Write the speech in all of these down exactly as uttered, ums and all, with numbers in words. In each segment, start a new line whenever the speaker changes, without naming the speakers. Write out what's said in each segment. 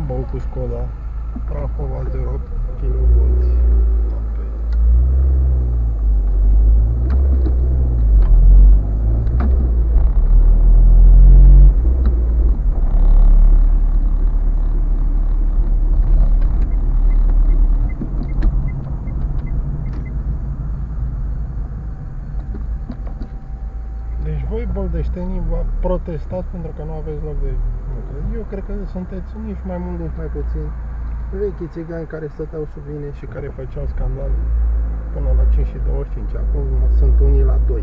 Turbo cu Skoda Prahova zero opt kilovolți. Deci voi, boldeștenii, vă protestați pentru că nu aveți loc de muncă. Eu cred că sunteți nici mai mult, nici mai puțin vechi țigani care stăteau sub mine și care făceau scandal până la cinci și douăzeci și cinci. Acum sunt unii la doi.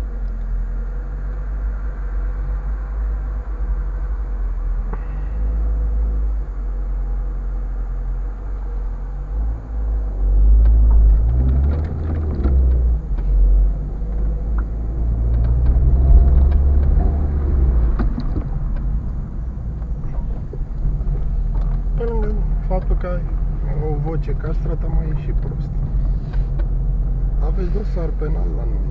Pe lângă faptul că ai o voce castrată, mai e și prost. Aveți dosar penal la noi.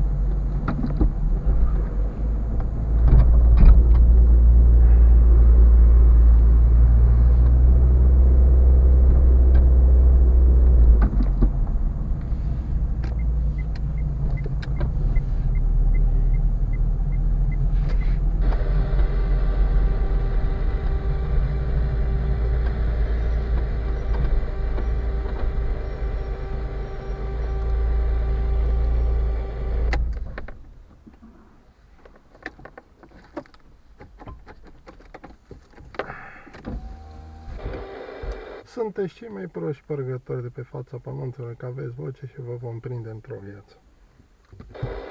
Sunteți cei mai proști părgători de pe fața pământului, că aveți voce și vă vom prinde într-o viață.